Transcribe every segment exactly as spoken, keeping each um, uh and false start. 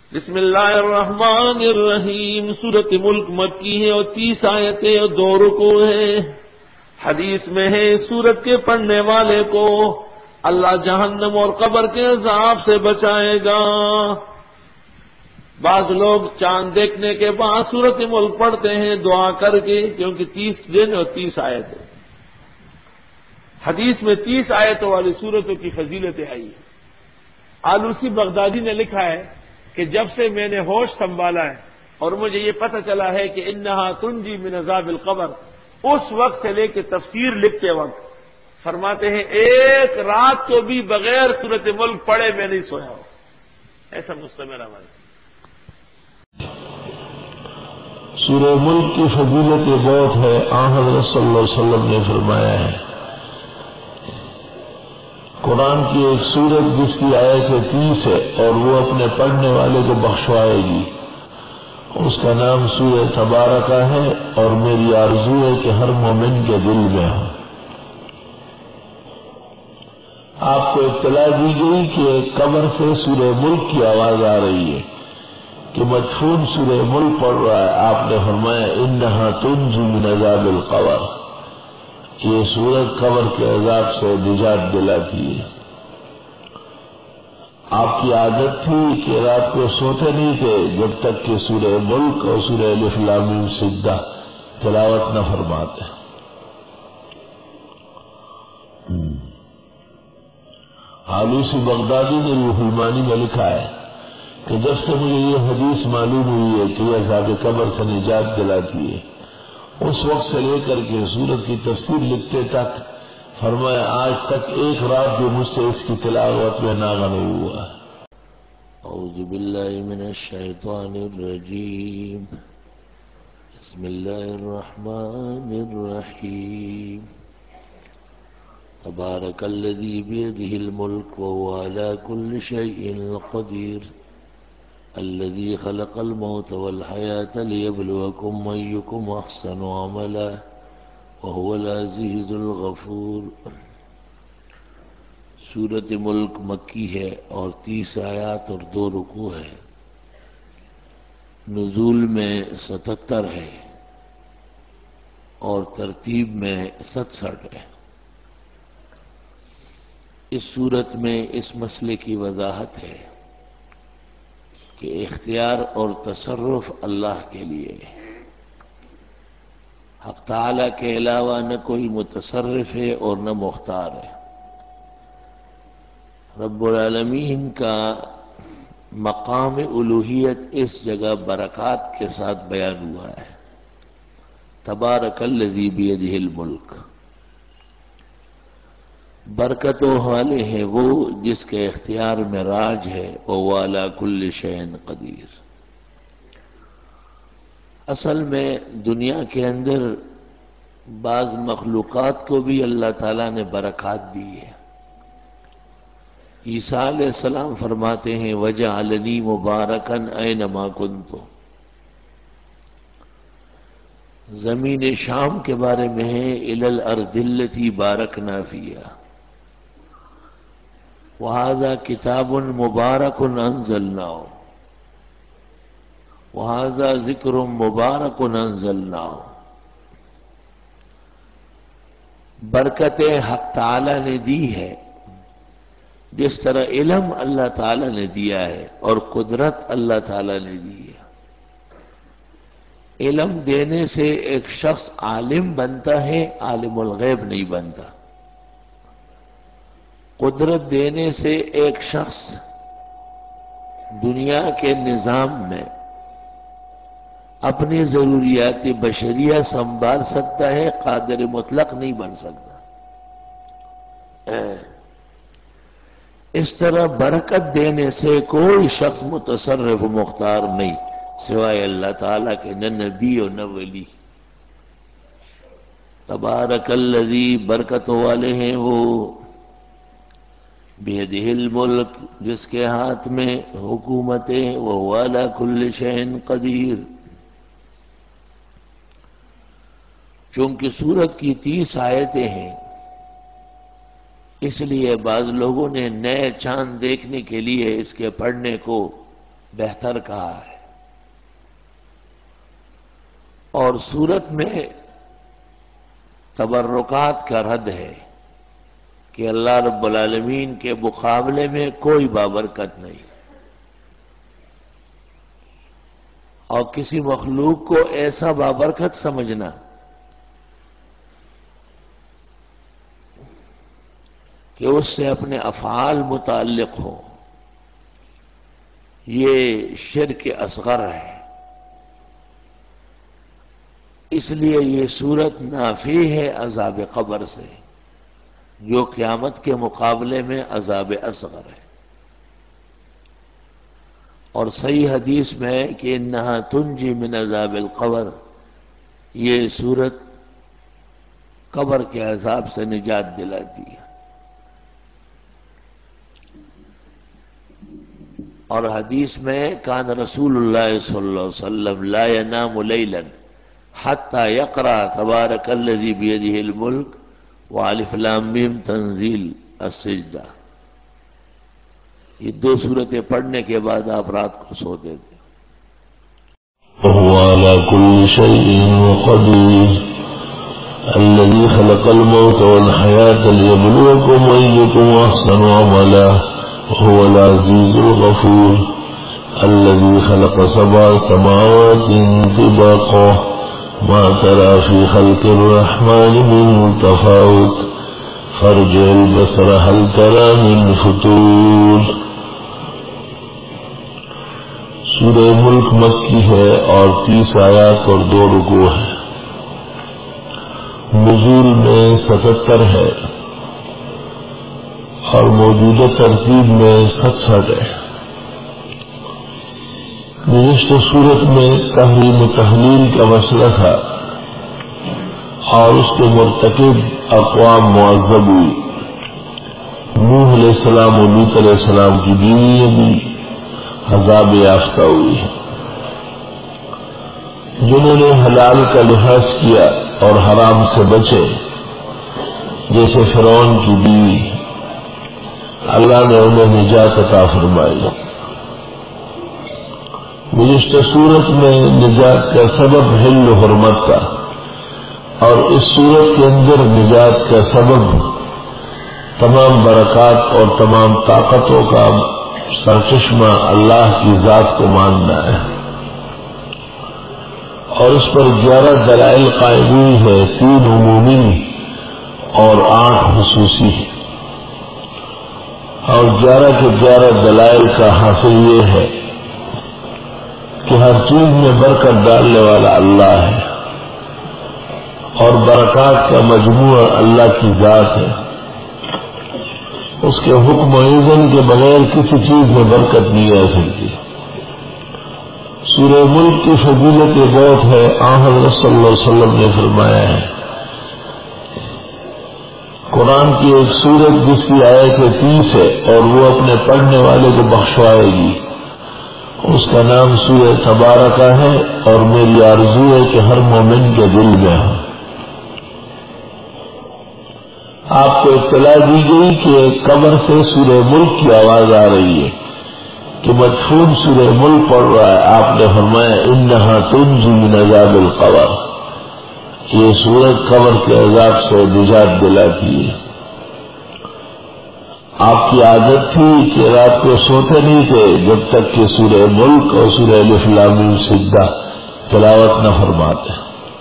بسم اللہ الرحمن الرحیم۔ سورۃ ملک مکی ہے اور تیس آیتیں اور دو رکوع ہیں۔ حدیث میں ہے اس سورت کے پڑھنے والے کو اللہ جہنم اور قبر کے عذاب سے بچائے گا۔ بعض لوگ چاند دیکھنے کے بعد سورۃ ملک پڑھتے ہیں دعا کر کے، کیونکہ تیس دن اور تیس آیتیں۔ حدیث میں تیس آیتوں والی سورتوں کی فضیلتیں آئی ہیں۔ آلوسی بغدادی نے لکھا ہے کہ جب سے میں نے ہوش سنبھالا ہے اور مجھے یہ پتہ چلا ہے کہ انہا تنجی من عذاب القبر، اس وقت سے لے کے تفسیر لکھتے وقت فرماتے ہیں ایک رات کو بھی بغیر سورۃ ملک پڑھے میں نہیں سویا ہوں۔ ایسا مستمر عمل۔ سورہ ملک کی فضیلت بہت ہے۔ آن حضرت صلی اللہ علیہ وسلم نے فرمایا ہے قرآن کی ایک سورت جس کی آیت تیس ہے اور وہ اپنے پڑھنے والے کو بخشوائے گی، اس کا نام سورہ تبارکہ ہے، اور میری آرزو ہے کہ ہر مومن کے دل میں ہو۔ آپ کو اطلاع دی گئی کہ قبر سے سورہ ملک کی آواز آ رہی ہے کہ مدفون سورہ ملک پڑھ رہا ہے۔ آپ نے فرمایا انہا تنجی من عذاب القبر، یہ سورت قبر کے عذاب سے نجات دلاتی ہے۔ آپ کی عادت تھی کہ رات کو سوتے نہیں تھے جب تک کہ سورہ ملک اور سورہ الف لام میم سجدہ تلاوت نہ فرماتے۔ آلوسی بغدادی نے روح المانی میں لکھا ہے کہ جب سے مجھے یہ حدیث معلوم ہوئی ہے کہ یہ عذاب قبر سے نجات دلاتی ہے، اس وقت سے لے کر کے سورت کی تفسیر لکھتے تک فرمایا آج تک ایک رات بھی مجھ سے اس کی تلاوت میں ناغہ نہیں ہوا۔ اعوذ باللہ من الشیطان الرجیم، بسم اللہ الرحمن الرحیم، تبارک الذی بیدہ الملک وہو علی کل شیء قدیر، الذي خلق الموت والحياة ليبلوكم أيكم أحسن عملا وهو العزيز الغفور۔ سورۃ ملک مکی ہے اور تیس آیات اور دو رکوع ہے۔ نزول میں ستتر ہے اور ترتیب میں ستسٹھ ہے۔ اس سورت میں اس مسئلے کی وضاحت ہے کہ اختیار اور تصرف اللہ کے لیے ہے۔ حق تعالی کے علاوہ نہ کوئی متصرف ہے اور نہ مختار ہے۔ رب العالمین کا مقام الوہیت اس جگہ برکات کے ساتھ بیان ہوا ہے۔ تبارک الذی بیدہ الملک، برکتوں والے ہیں وہ جس کے اختیار میں راج ہے، وہو علی کل شیء قدیر۔ اصل میں دنیا کے اندر بعض مخلوقات کو بھی اللہ تعالیٰ نے برکات دی ہے۔ عیسیٰ علیہ السلام فرماتے ہیں وجعلنی مبارکا اینما کنت۔ زمین شام کے بارے میں ہے الی الارض التی بارکنا فیہا، وَهَذَا كِتَابٌ مُبَارَكٌ أَنزَلْنَاهُ وَهَذَا ذِكْرٌ مُبَارَكٌ أَنزَلْنَاهُ۔ برکتیں حق تعالی نے دی ہے، جس طرح علم اللہ تعالی نے دیا ہے اور قدرت اللہ تعالی نے دی ہے۔ علم دینے سے ایک شخص عالم بنتا ہے، عالم الغیب نہیں بنتا۔ قدرت دینے سے ایک شخص دنیا کے نظام میں اپنی ضروریات بشریہ سنبھال سکتا ہے، قادر مطلق نہیں بن سکتا۔ اس طرح برکت دینے سے کوئی شخص متصرف و مختار نہیں سوائے اللہ تعالیٰ کے، نہ نبی اور نہ ولی۔ تبارک الذی، برکتوں والے ہیں وہ، بیدہ الملک، جس کے ہاتھ میں حکومتیں، وہو علی کل شیء قدیر۔ چونکہ سورت کی تیس آیتیں ہیں، اس لیے بعض لوگوں نے نئے چاند دیکھنے کے لیے اس کے پڑھنے کو بہتر کہا ہے. اور سورت میں تبرکات کا رد ہے کہ اللہ رب العالمین کے مقابلے میں کوئی بابرکت نہیں، اور کسی مخلوق کو ایسا بابرکت سمجھنا کہ اس سے اپنے افعال متعلق ہو، یہ شرک اصغر ہے. اس لیے یہ صورت نافی ہے عذاب قبر سے، جو قیامت کے مقابلے میں عذاب اصغر ہے. اور صحیح حدیث میں ہے کہ انہا تنجی من عذاب القبر، یہ صورت قبر کے عذاب سے نجات دلاتی ہے. اور حدیث میں کان رسول اللہ صلی اللہ علیہ وسلم لا ينام لیلا حتی یقرأ تبارک الذی بیدہ الملک والف لام میم تنزیل السجدہ. یہ دو صورتیں پڑھنے کے بعد آپ رات کو سوتے تھے. وهو على كل شيء قدير الذي خلق الموت والحياة ليبلوكم أيكم أحسن عملا وهو العزيز الغفور الذي خلق سبع سماوات طباقا ما ترى في خلق الرحمن من تفاوت فارجع البصر هل ترى من فطور. سورہ ملک مکی ہے اور تیس آیات اور دو رکوع ہے. نزول میں ستتر ہے اور موجودہ ترتیب میں ستسٹھ ہے. گزشتہ صورت میں تحریم و تحلیل کا مسئلہ تھا اور اس کے مرتکب اقوام معذب ہوئی. نوح علیہ السلام اور لوط علیہ السلام کی بیویاں بھی عذاب یافتہ ہوئی ہیں. جنہوں نے حلال کا لحاظ کیا اور حرام سے بچے، جیسے فرعون کی بیوی، اللہ نے انہیں نجات عطا فرمائی. گزشتہ صورت میں نجات کا سبب حل و حرمت تھا، اور اس صورت کے اندر نجات کا سبب تمام برکات اور تمام طاقتوں کا سرچشمہ اللہ کی ذات کو ماننا ہے. اور اس پر گیارہ دلائل قائم ہوئی ہے، تین عمومی اور آٹھ خصوصی. اور گیارہ کے گیارہ دلائل کا حاصل یہ ہے کہ ہر چیز میں برکت ڈالنے والا اللہ ہے، اور برکات کا مجموعہ اللہ کی ذات ہے. اس کے حکم و اذن کے بغیر کسی چیز میں برکت نہیں آ سکتی. سورہ ملک کی فضیلت بہت ہے. آن حضرت صلی اللہ علیہ وسلم نے فرمایا ہے قرآن کی ایک سورت جس کی آیت تیس ہے اور وہ اپنے پڑھنے والے کو بخشوائے گی، اس کا نام سورہ تبارکہ ہے، اور میری آرزو ہے کہ ہر مومن کے دل میں ہو. آپ کو اطلاع دی گئی کہ قبر سے سورہ ملک کی آواز آ رہی ہے کہ مدفون سورہ ملک پڑھ رہا ہے. آپ نے فرمایا انہا تنجی من عذاب القبر، یہ سورت قبر کے عذاب سے نجات دلاتی ہے. آپ کی عادت تھی کہ رات کو سوتے نہیں تھے جب تک کہ سورہ ملک اور سورہ الف لام میم سجدہ تلاوت نہ فرماتے.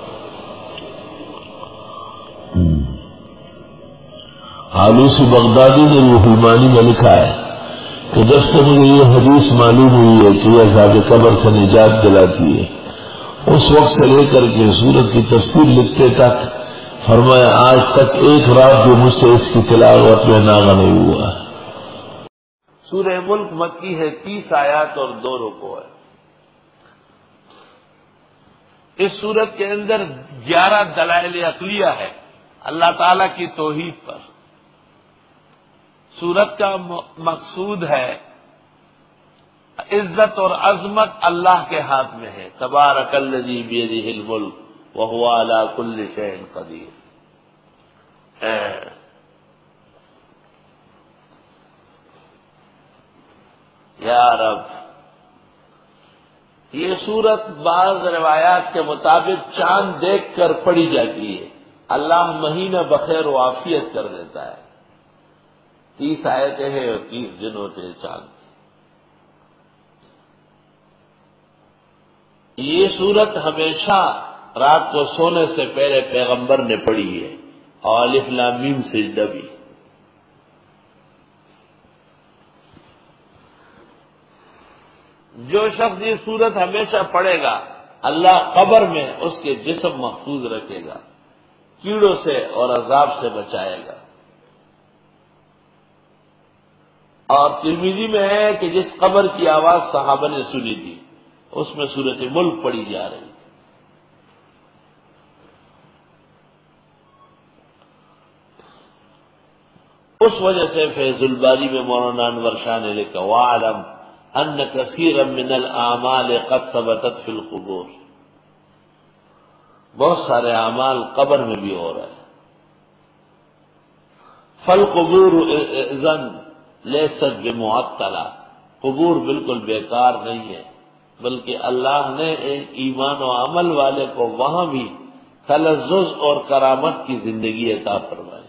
آلوسی بغدادی نے روح المانی میں لکھا ہے کہ جب سے مجھے یہ حدیث معلوم ہوئی ہے کہ یہ عذاب قبر سے نجات دلاتی ہے، اس وقت سے لے کر کے سورت کی تفسیر لکھتے تک فرمایا آج تک ایک رات جو مجھ سے اس کی تلاوت میں ناغہ نہیں ہوا. سورہ ملک مکی ہے، تیس آیات اور دو رکوع ہے. اس سورت کے اندر گیارہ دلائل عقلیہ ہے اللہ تعالی کی توحید پر. سورت کا مقصود ہے عزت اور عظمت اللہ کے ہاتھ میں ہے. تبارک الذی بیدہ الملک وہو علی کل شیء قدیر. یا رب یہ سورت بعض روایات کے مطابق چاند دیکھ کر پڑھی جاتی ہے، اللہ مہینہ بخیر و عافیت کر دیتا ہے۔ تیس آیتیں ہیں اور تیس دن ہوتے ہیں چاند۔ یہ سورت ہمیشہ رات کو سونے سے پہلے پیغمبر نے پڑھی ہے، اور الف لام میم سجدہ بھی۔ جو شخص یہ سورت ہمیشہ پڑھے گا اللہ قبر میں اس کے جسم محفوظ رکھے گا، کیڑوں سے اور عذاب سے بچائے گا۔ اور ترمذی میں ہے کہ جس قبر کی آواز صحابہ نے سنی تھی اس میں سورت ملک پڑھی جا رہی تھی۔ اس وجہ سے فیض الباری میں مولانا انور شاہ نے لکھا وَاعْلَمْ أَنَّ كَثِيرًا مِنَ الْأَعْمَالِ قَدْ ثَبَتَتْ فِي الْقُبُورِ، بہت سارے اعمال قبر میں بھی ہو رہے ہیں۔ فَالْقُبُورُ إِذًا لَيْسَتْ بِمُعَطَّلَةٍ، قبور بالکل بیکار نہیں ہے، بلکہ اللہ نے ایک ایمان و عمل والے کو وہاں بھی تلذذ اور کرامت کی زندگی عطا فرمائی۔